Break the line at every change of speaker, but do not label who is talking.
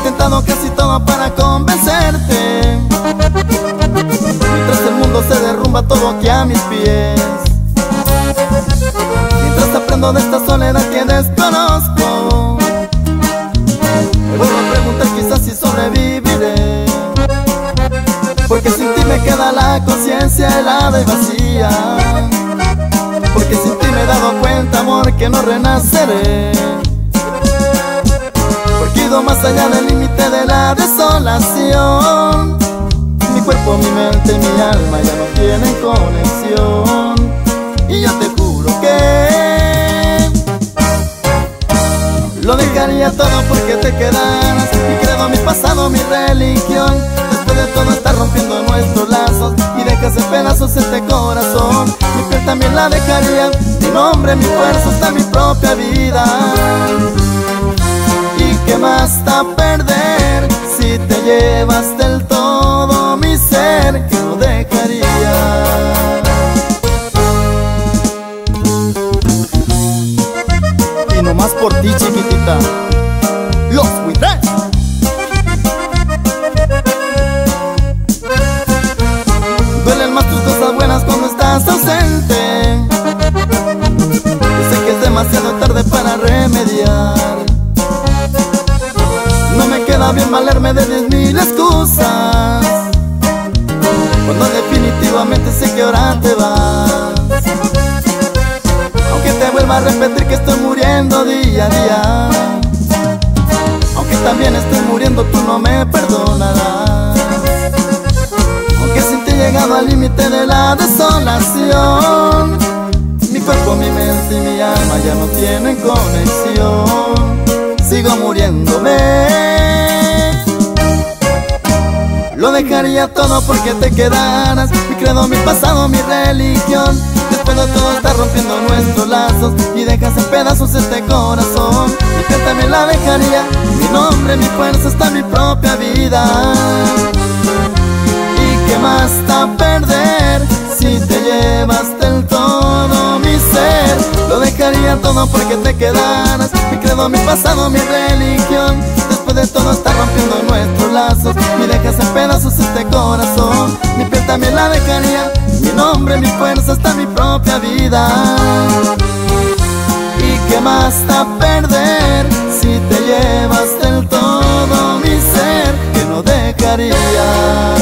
intentado casi todo para convencerte, mientras el mundo se derrumba todo aquí a mis pies. Mientras aprendo de esta soledad que desconozco, me vuelvo a preguntar quizás si sobreviviré, porque sin ti me queda la conciencia helada y vacía, porque sin ti me he dado cuenta, amor, que no renaceré, porque he ido más allá del límite de la desolación. Mi cuerpo, mi mente y mi alma ya no tienen conexión, y yo te juro que lo dejaría todo porque te quedaras. Mi credo, mi pasado, mi religión. Después de todo estás rompiendo nuestros lazos y dejas en pedazos este corazón. Mi piel también la dejaría, mi nombre, mi fuerza, hasta mi propia vida. ¿Y qué más da perder si te llevas del todo mi ser? Que lo dejaría. Y nomás por ti, chiquitita, los Huitrés. Duelen más tus cosas buenas cuando estás ausente. Yo sé que es demasiado tarde para remediar. No me queda bien valerme de 10,000 excusas, cuando definitivamente sé que ahora te vas. Aunque te vuelva a repetir que estoy muriendo día a día, aunque también estoy muriendo, tú no me perdonarás. Aunque sin ti he llegado al límite de la desolación, mi cuerpo, mi mente y mi alma ya no tienen conexión. Sigo muriéndome. Lo dejaría todo porque te quedaras. Mi credo, mi pasado, mi religión. Después de todo estás rompiendo nuestros lazos y dejas en pedazos este corazón. Mi piel también la dejaría, mi nombre, mi fuerza, hasta mi propia vida. ¿Y qué más da perder si te llevas del todo mi ser? Lo dejaría todo porque te quedaras. Mi credo, mi pasado, mi religión. Después de todo estás rompiendo nuestros lazos y dejas en pedazos este corazón. Mi piel también la dejaría, mi nombre, mi fuerza, hasta mi propia vida. ¿Y qué más da perder si te llevas del todo mi ser? Que no dejaría.